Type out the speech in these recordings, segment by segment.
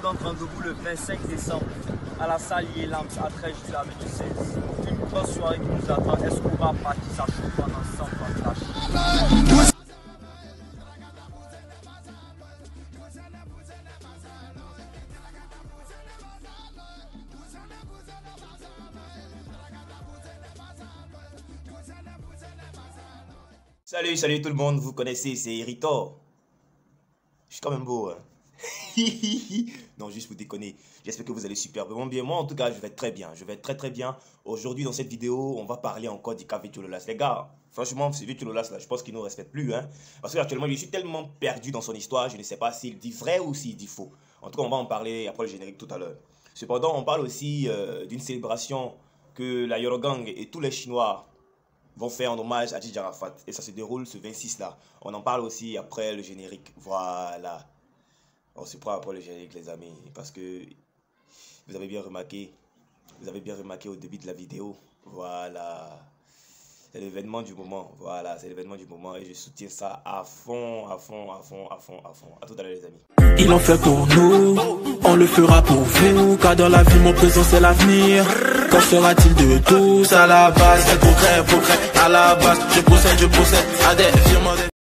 donc rendez-vous le 25 décembre à la salle Yelams à 13 juillet avec 16. Une grosse soirée qui nous attend. Est-ce qu'on va partir ça pendant 100 fantastiques? Salut tout le monde, vous connaissez, c'est Irito. Je suis quand même beau, hein. Non, juste pour déconner. J'espère que vous allez superbement bien. Moi, en tout cas, je vais très bien. Je vais très bien. Aujourd'hui, dans cette vidéo, on va parler encore du cas Virtuololas. Les gars, franchement, ce Virtuololas là, je pense qu'il ne nous respecte plus, hein. Parce que actuellement, je suis tellement perdu dans son histoire, je ne sais pas s'il dit vrai ou s'il dit faux. En tout cas, on va en parler après le générique tout à l'heure. Cependant, on parle aussi d'une célébration que la Yorogang et tous les Chinois vont faire en hommage à Didier Arafat. Et ça se déroule ce 26 là. On en parle aussi après le générique. Voilà. On se prend après le générique, les amis. Parce que vous avez bien remarqué au début de la vidéo. Voilà. C'est l'événement du moment. Voilà, c'est l'événement du moment. Et je soutiens ça à fond. À tout à l'heure, les amis. Il en fait pour nous, on le fera pour vous. Car dans la vie, mon présent c'est l'avenir. Qu'en sera-t-il de tous à la base? C'est progrès, à la base. Je procède à des virements.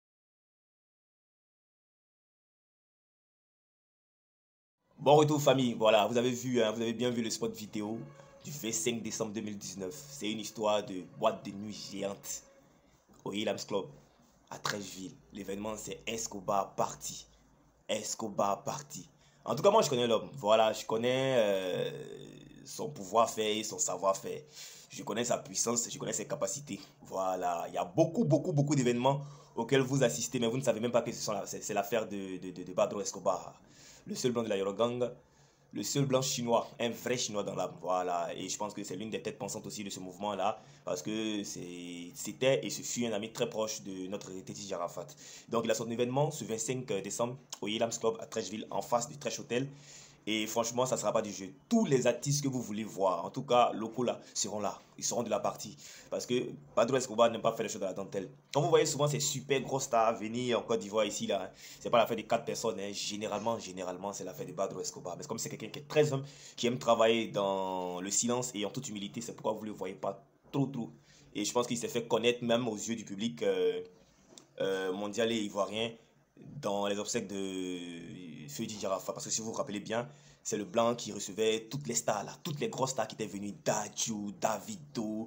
Bon retour famille, voilà, vous avez vu, hein, vous avez bien vu le spot vidéo du 25 décembre 2019. C'est une histoire de boîte de nuit géante au Yelams Club à Trècheville. L'événement c'est Escobar Party. Escobar Party. En tout cas, moi je connais l'homme. Voilà, je connais son pouvoir faire, son savoir-faire. Je connais sa puissance, je connais ses capacités. Voilà, il y a beaucoup d'événements auxquels vous assistez, mais vous ne savez même pas que c'est l'affaire de Pablo Escobar. Le seul blanc de la Yorogang, le seul blanc chinois, un vrai chinois dans l'âme. Voilà, et je pense que c'est l'une des têtes pensantes aussi de ce mouvement-là, parce que c'était et ce fut un ami très proche de notre Didier Arafat. Donc il a son événement ce 25 décembre au Yelams Club à Trècheville, en face du Trèche Hotel. Et franchement, ça ne sera pas du jeu. Tous les artistes que vous voulez voir, en tout cas locaux là, seront là. Ils seront de la partie. Parce que Pablo Escobar n'aime pas faire les choses de la dentelle. Quand vous voyez souvent ces super gros stars venir en Côte d'Ivoire ici, là, c'est pas l'affaire de 4 personnes. Hein. Généralement, c'est l'affaire de Pablo Escobar. Mais comme c'est quelqu'un qui est très humble, qui aime travailler dans le silence et en toute humilité, c'est pourquoi vous ne le voyez pas trop. Et je pense qu'il s'est fait connaître même aux yeux du public mondial et ivoirien dans les obsèques de Feu Didier Arafat. Parce que si vous vous rappelez bien, c'est le blanc qui recevait toutes les stars là, toutes les grosses stars qui étaient venues, Dadju, Davido,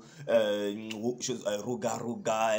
Roga,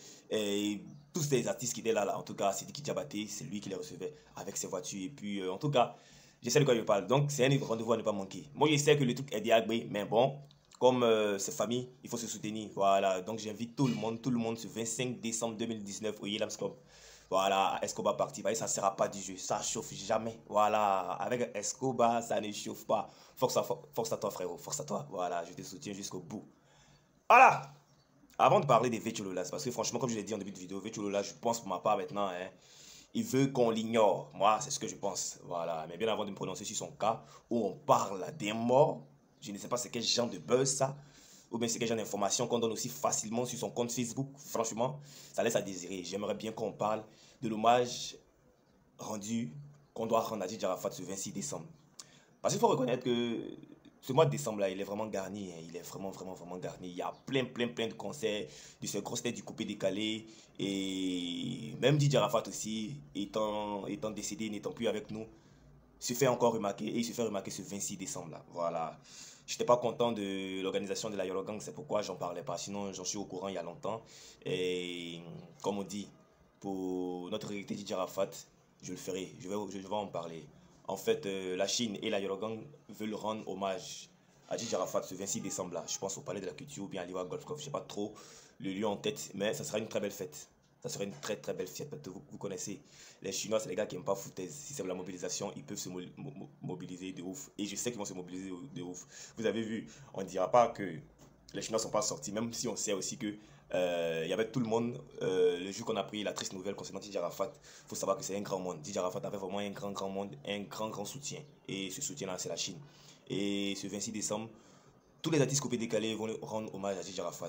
tous ces artistes qui étaient là, en tout cas, Sidiki Diabaté, c'est lui qui les recevait avec ses voitures. Et puis, en tout cas, je sais de quoi je parle. Donc, c'est un rendez-vous à ne pas manquer. Moi, je sais que le truc est diagbé, mais bon, comme c'est famille, il faut se soutenir. Voilà, donc j'invite tout le monde ce 25 décembre 2019 au Yelams Club. Voilà, Escobar Party, ça ne sera pas du jeu, ça chauffe jamais. Voilà, avec Escobar, ça ne chauffe pas. Force à toi frérot, force à toi. Voilà, je te soutiens jusqu'au bout. Voilà. Avant de parler des Virtuololas, parce que franchement, comme je l'ai dit en début de vidéo, Virtuololas, je pense pour ma part maintenant, hein, il veut qu'on l'ignore. Moi, c'est ce que je pense. Voilà, mais bien avant de me prononcer sur son cas, où on parle des morts, je ne sais pas c'est quel genre de buzz ça, ou bien c'est quel genre d'information qu'on donne aussi facilement sur son compte Facebook. Franchement, ça laisse à désirer. J'aimerais bien qu'on parle de l'hommage rendu qu'on doit rendre à Didier Arafat ce 26 décembre. Parce qu'il faut reconnaître que ce mois de décembre là, il est vraiment garni. Hein. Il est vraiment garni. Il y a plein de concerts, de ces grosses têtes du coupé décalé. Et même Didier Arafat aussi, étant décédé, n'étant plus avec nous, se fait encore remarquer. Et il se fait remarquer ce 26 décembre là. Voilà. Je n'étais pas content de l'organisation de la Yorogang, c'est pourquoi j'en parlais pas. Sinon, j'en suis au courant il y a longtemps. Et comme on dit, pour notre hérité Didier Arafat, je le ferai. Je vais en parler. En fait, la Chine et la Yorogang veulent rendre hommage à Didier Arafat ce 26 décembre là. Je pense au Palais de la Culture ou bien à l'Ivoire Golf Club. Je sais pas trop le lieu en tête, mais ça sera une très belle fête. Ça serait une très belle fête. Vous connaissez, les Chinois, c'est les gars qui n'aiment pas foutaise. Si c'est la mobilisation, ils peuvent se mobiliser de ouf. Et je sais qu'ils vont se mobiliser de ouf. Vous avez vu, on ne dira pas que les Chinois ne sont pas sortis, même si on sait aussi que y avait tout le monde. Le jour qu'on a pris la triste nouvelle concernant Didier Arafat, il faut savoir que c'est un grand monde. Didier Arafat avait vraiment un grand monde, un grand soutien. Et ce soutien-là, c'est la Chine. Et ce 26 décembre, tous les artistes coupés décalés vont rendre hommage à Didier Arafat.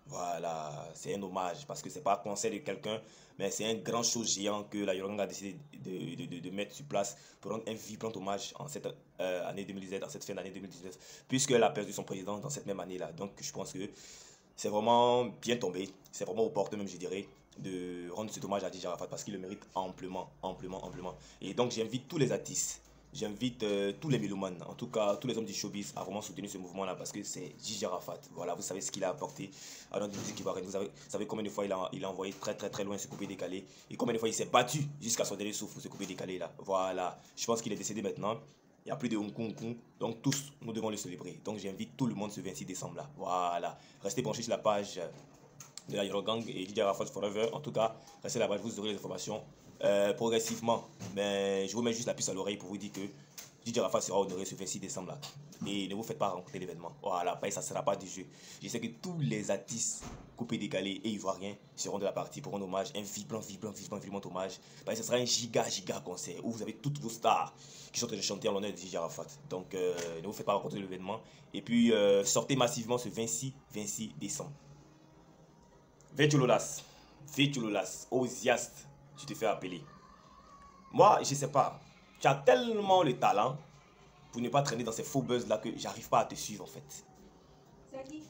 Voilà, c'est un hommage parce que c'est pas un conseil de quelqu'un, mais c'est un grand chose géant que la Yoruba a décidé de mettre sur place pour rendre un vibrant hommage en cette année 2017, en cette fin d'année 2019, puisqu'elle a perdu son président dans cette même année-là. Donc je pense que c'est vraiment bien tombé, c'est vraiment opportun même je dirais, de rendre cet hommage à DJ Arafat parce qu'il le mérite amplement, amplement, amplement. Et donc j'invite tous les artistes, j'invite tous les mélomanes, en tout cas tous les hommes du showbiz à vraiment soutenir ce mouvement-là parce que c'est DJ Arafat. Voilà, vous savez ce qu'il a apporté à notre musique ivoirienne. Vous savez combien de fois il a envoyé très très très loin ce coupé décalé et combien de fois il s'est battu jusqu'à son dernier souffle ce coupé décalé là. Voilà, je pense qu'il est décédé maintenant. Il n'y a plus de Hong Kong, donc tous nous devons le célébrer. Donc j'invite tout le monde ce 26 décembre là. Voilà, restez branchés sur la page de la Yoro Gang et DJ Arafat Forever. En tout cas, restez là-bas, vous aurez les informations progressivement. Mais je vous mets juste la puce à l'oreille pour vous dire que DJ Arafat sera honoré ce 26 décembre là. Et ne vous faites pas rencontrer l'événement. Voilà, ça ne sera pas du jeu. Je sais que tous les artistes coupés, décalés et ivoiriens seront de la partie pour rendre hommage, un vibrant hommage. Ce sera un giga concert où vous avez toutes vos stars qui sont en train de chanter en l'honneur de DJ Arafat. Donc ne vous faites pas rencontrer l'événement. Et puis sortez massivement ce 26 décembre. Vétulolas, Osiast, tu te fais appeler. Moi, je sais pas, tu as tellement le talent pour ne pas traîner dans ces faux buzz là que j'arrive pas à te suivre en fait. C'est qui?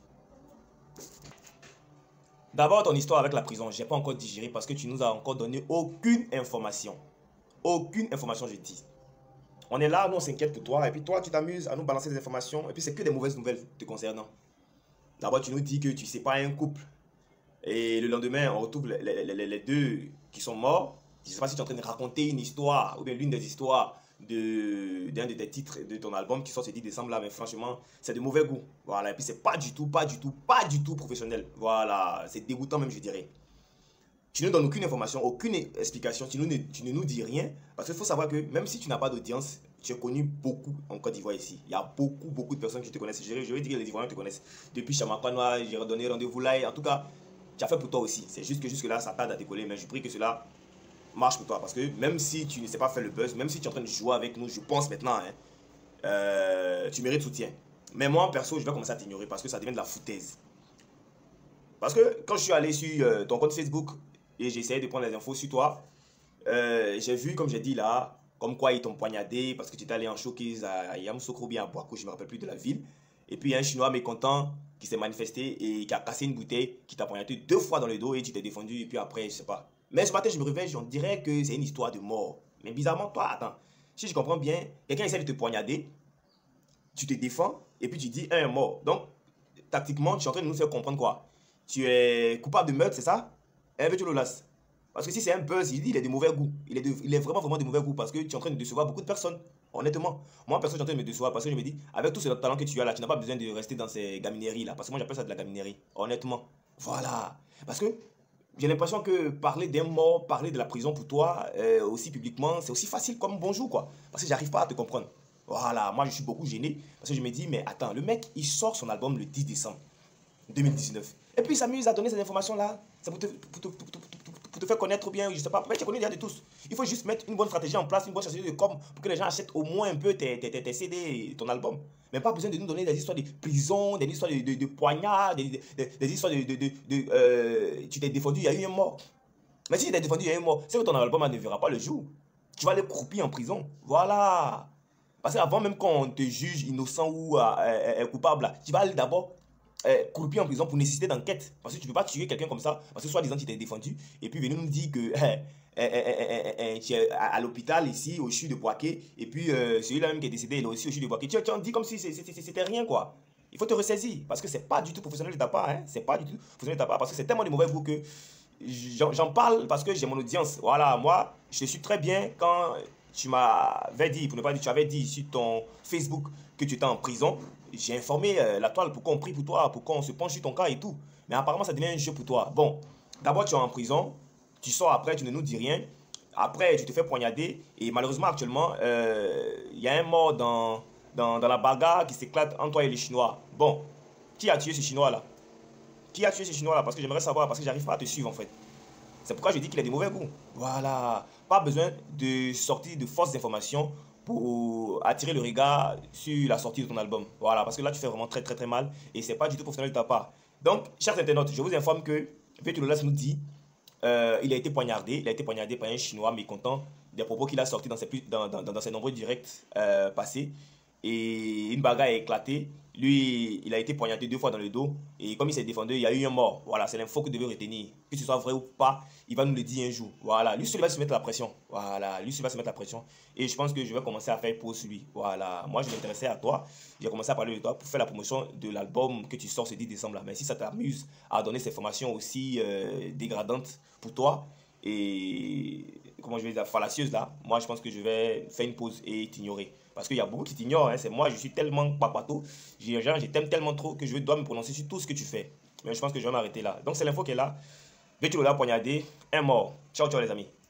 D'abord ton histoire avec la prison, j'ai pas encore digéré parce que tu nous as encore donné aucune information. Aucune information, je dis. On est là, nous on s'inquiète pour toi et puis toi tu t'amuses à nous balancer des informations et puis c'est que des mauvaises nouvelles te concernant. D'abord tu nous dis que tu sépares un couple. Et le lendemain, on retrouve les deux qui sont morts. Je ne sais pas si tu es en train de raconter une histoire ou bien l'une des histoires d'un de tes titres de ton album qui sort ce 10 décembre là, mais franchement, c'est de mauvais goût. Voilà, et puis c'est pas du tout professionnel. Voilà, c'est dégoûtant même, je dirais. Tu ne donnes aucune information, aucune explication, tu ne nous dis rien. Parce qu'il faut savoir que même si tu n'as pas d'audience, tu es connu beaucoup en Côte d'Ivoire ici. Il y a beaucoup de personnes qui te connaissent. Je vais dire que les Ivoiriens te connaissent. Depuis Chamakwanoa, j'ai redonné rendez-vous là. En tout cas, tu as fait pour toi aussi. C'est juste que jusque-là, ça tarde à décoller. Mais je prie que cela marche pour toi. Parce que même si tu ne sais pas faire le buzz, même si tu es en train de jouer avec nous, je pense maintenant, tu mérites soutien. Mais moi, perso, je vais commencer à t'ignorer parce que ça devient de la foutaise. Parce que quand je suis allé sur ton compte Facebook et j'ai essayé de prendre les infos sur toi, j'ai vu, comme j'ai dit là, comme quoi ils t'ont poignardé parce que tu étais allé en showcase à Yamoussoukro ou bien à Boakou, je ne me rappelle plus de la ville. Et puis il y a un Chinois mécontent qui s'est manifesté et qui a cassé une bouteille, qui t'a poignardé 2 fois dans le dos et tu t'es défendu et puis après, je sais pas. Mais ce matin, je me réveille, on dirait que c'est une histoire de mort. Mais bizarrement, toi, attends, si je comprends bien, quelqu'un essaie de te poignarder, tu te défends et puis tu dis un mort. Donc, tactiquement, tu es en train de nous faire comprendre quoi? Tu es coupable de meurtre, c'est ça? Vétulolas. Parce que si c'est un buzz, il est de mauvais goût. Il est vraiment de mauvais goût parce que tu es en train de décevoir beaucoup de personnes. Honnêtement, moi perso, je suis en train de me décevoir parce que je me dis, avec tout ce talent que tu as là, tu n'as pas besoin de rester dans ces gamineries là. Parce que moi, j'appelle ça de la gaminerie. Honnêtement. Voilà. Parce que j'ai l'impression que parler d'un mort, parler de la prison pour toi, aussi publiquement, c'est aussi facile comme bonjour quoi. Parce que j'arrive pas à te comprendre. Voilà. Moi, je suis beaucoup gêné parce que je me dis, mais attends, le mec, il sort son album le 10 décembre 2019. Et puis il s'amuse à donner ces informations là. C'est pour te faire connaître bien, je sais pas. Après, tu es connu déjà de tous. Il faut juste mettre une bonne stratégie en place, une bonne stratégie de com pour que les gens achètent au moins un peu tes CD, ton album. Mais pas besoin de nous donner des histoires de prison, des histoires de poignards, des histoires tu t'es défendu, il y a eu un mort. Mais si tu t'es défendu, il y a eu un mort. C'est que ton album ne verra pas le jour. Tu vas aller croupir en prison. Voilà. Parce qu'avant même qu'on te juge innocent ou coupable, là, tu vas aller d'abord croupir en prison pour nécessiter d'enquête. Parce que tu ne peux pas tuer quelqu'un comme ça. Parce que soi-disant, tu t'es défendu. Et puis, venir nous dire que tu es à l'hôpital ici, au CHU de Boaké. Et puis, celui-là même qui est décédé, il est aussi au CHU de Boaké. Tu en dis comme si c'était rien, quoi. Il faut te ressaisir. Parce que c'est pas du tout professionnel de ta part. Hein. C'est pas du tout professionnel de ta part. Parce que c'est tellement de mauvais goût que j'en parle parce que j'ai mon audience. Voilà, moi, je suis très bien quand tu m'avais dit, pour ne pas dire, tu avais dit sur ton Facebook que tu étais en prison. J'ai informé la toile pour qu'on prie pour toi, pour qu'on se penche sur ton cas et tout. Mais apparemment, ça devient un jeu pour toi. Bon, d'abord, tu es en prison. Tu sors après, tu ne nous dis rien. Après, tu te fais poignarder. Et malheureusement, actuellement, il y a un mort dans la bagarre qui s'éclate entre toi et les Chinois. Bon, qui a tué ce Chinois-là? Qui a tué ce Chinois-là? Parce que j'aimerais savoir, parce que j'arrive pas à te suivre en fait. C'est pourquoi je dis qu'il a de mauvais goût. Voilà. Pas besoin de sortir de fausses informations pour attirer le regard sur la sortie de ton album. Voilà, parce que là, tu fais vraiment très mal et c'est pas du tout professionnel de ta part. Donc, chers internautes, je vous informe que Vetulolas nous dit il a été poignardé par un Chinois mécontent des propos qu'il a sortis dans ses nombreux directs passés. Et une bagarre a éclaté. Lui, il a été poignardé 2 fois dans le dos. Et comme il s'est défendu, il y a eu un mort. Voilà, c'est l'info que vous devez retenir. Que ce soit vrai ou pas, il va nous le dire un jour. Voilà, lui, il va se mettre la pression. Voilà, lui, il va se mettre la pression. Et je pense que je vais commencer à faire pause sur lui. Voilà, moi, je m'intéressais à toi. J'ai commencé à parler de toi pour faire la promotion de l'album que tu sors ce 10 décembre. Là. Mais si ça t'amuse à donner ces formations aussi dégradantes pour toi, et comment je vais dire, fallacieuses là, moi, je pense que je vais faire une pause et t'ignorer. Parce qu'il y a beaucoup qui t'ignorent, hein. C'est moi, je suis tellement papato, je t'aime tellement trop que je dois me prononcer sur tout ce que tu fais. Mais je pense que je vais m'arrêter là. Donc c'est l'info qui est là. Vetulolas poignardé, un mort. Ciao, ciao les amis.